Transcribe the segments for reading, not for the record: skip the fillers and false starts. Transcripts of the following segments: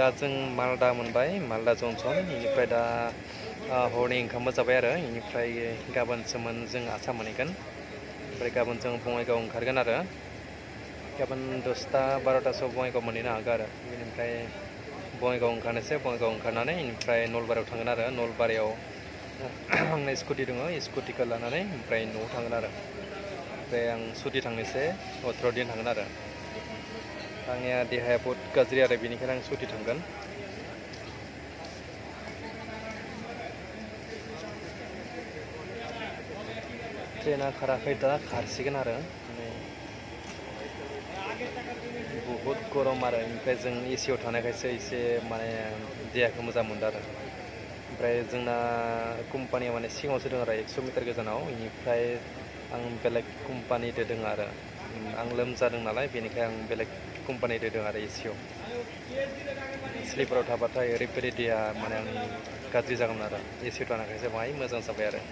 दा जों मालदा मोनबाय मालदा जंसन इनिफ्राय दा हरनि ओंखामबो जाबाय आरो इनिफ्राय गाबोनसो जों आसाम मोनहैगोन ओमफ्राय गाबोन जों बङाइगाव ओंखारगोन आरो गाबोन 10टा 12टासोआव बङाइगाव मोनहैनो हागौ आरो बेनिफ्राय बङाइगाव ओंखारनोसै बङाइगाव ओंखारनानै इनिफ्राय नलबारियाव थांगोन आरो नलबारियाव आंना स्कुटि दङ स्कुटिखौ लानानै ओमफ्राय न'आव थांगोन आरो ओमफ्राय आं सुटि थांनोसै 18 दिन थांगोन आरो आंनिया देहाया बहुत गाज्रि आरो बेनिखायनो आं सुटि थांगोन ट्रेना खाराखै दा खारसिगोन आरो बहुत गरम आरो ओमफ्राय जों एसियाव थानायखायसो एसे माने देहाखौ मोजां मोनदों आरो ओमफ्राय जोंना कम्पानिया माने सिगाङावसो दं आरो 100 मिटार गोजानाव इनिफ्राय आं बेलेग कम्पानिजों दङ आरो आं लोमजादों नालाय बेनिखायनो आं बेलेग कम्पानिजों दङ आरो एसियाव स्लिपाराव थाबाथाय ओरैबायदि देहा माने आंनि गाज्रि जागौमोन आरो एसियाव थानायखायसो बाहाय मोजां जाबाय आरो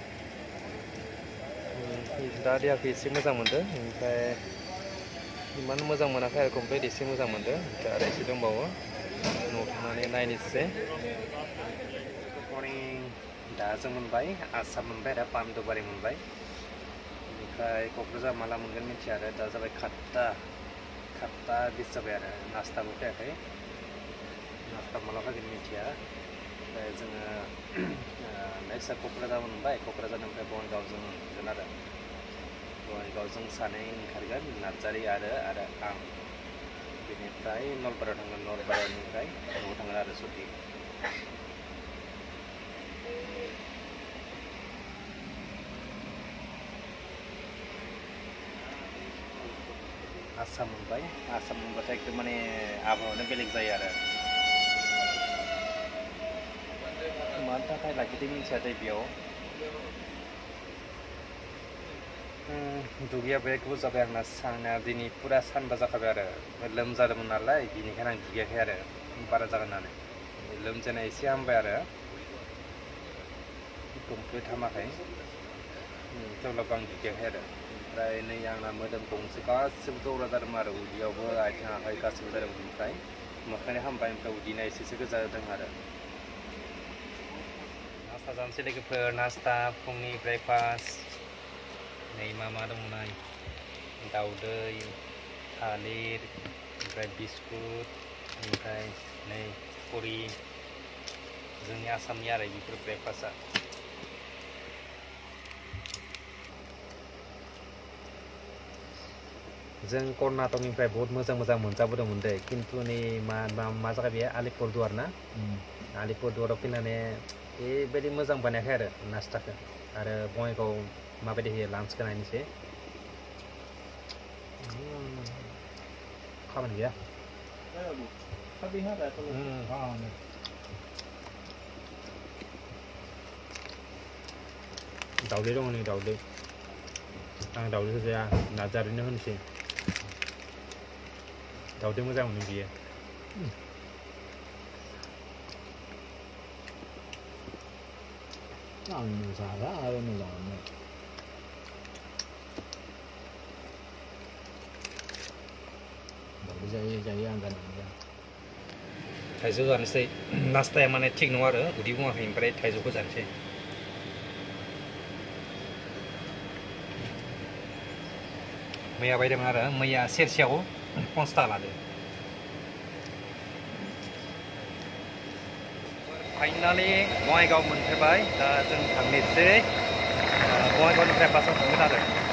दा देहाखौ एसे मोजां मोनदों ओमफ्राय इमान मोजां मोनाखै आरो कमप्लिट एसे मोजां मोनदों ओमफ्राय आरो एसे दंबावो न'आव थांनानै नायनोसै गुड मर्निं दा जों मोनबाय आसाम मोनबाय आरो पान्डुबारि मोनबाय बेनिफ्राय क'क्राझार माला मोनगोन मिथिया आरो दा जाबाय 8टा 20 जाबाय आरो नास्ताबो फैयाखै नास्ता माला फैगोन मिथिया ओमफ्राय जोङो नेक्स्टआ क'क्राझार मोनबाय क'क्राझारनिफ्राय बङाइगावजों मोनगोन आरो बङाइगावजों सानै ओंखारगोन नार्जारि आरो आं बेनिफ्राय नलबारियाव थांगोन नलबारिनिफ्राय न'आव थांगोन आरो सुटि आसाम मोनबाय आसाम मोनबाथाय एकदम माने आबहावायानो बेलेग जायो आरो मानि थाखाय लाखिदों मिथिया दै बेयाव दुगैया बेराद जाबाय आंना साना दिनै पुरा सानबा जाखाबाय आरो लोमजादोंमोन नालाय बेनिखायनो आं दुगैयाखै आरो बारा जागोन होननानै लोमजानाय एसे हामबाय आरो कमप्लिट हामाखै थेवब्लाबो आं दुगैयाखै आरो ओमफ्राय नै आंना मोदोम गंसे गासिबो दौरा जादोंमोन आरो उदैयावबो आथिं आखाइ गासिबो जादोंमोन ओमफ्राय मोखाङा हामबाय ओमफ्राय उदैना एसेसो गोजा जादों आरो नास्ता जानोसै लोगोफोर नास्ता फुंनि ब्रेकफास्ट नै मा दं नाय दाउदै थालिर ओमफ्राय बिस्कुट ओमफ्राय नै पुरि जोंनि आसामनि आरो बेफोर ब्रेकफास्टआ जों कर्नाटकनिफ्राय बहुत मोजां मोनजाबोदोंमोन दे खिन्थु नै मा जायगा बेयो आलिपुरदुवार ना आलिपुरदुवाराव फैनानै बेबायदि मोजां बानायाखै आरो नास्ताखौ आरो बङाइगाव माबायदि होयो लान्चखौ नायनोसै खामानि गैया दाउदै दङ नै दाउदै आं दाउदैखौ जाया नार्जारिनो होनोसै दाउदै मोजां मोनो बियो आंनो जागा आरो मोजां मोनो दाउदै जायो आं जानांगौ थाइजौ जानोसै नास्ताया माने थिग नङा आरो उदै बुङाखै ओमफ्राय थाइजौखौ जानोसै मैया बायदोंमोन आरो मैया सेरसेयाव 50 थाखा लादों फाइनालि बङाइगाव मोनफैबाय दा जों थांनोसै बङाइगावनिफ्राय बासआव थांगोन आरो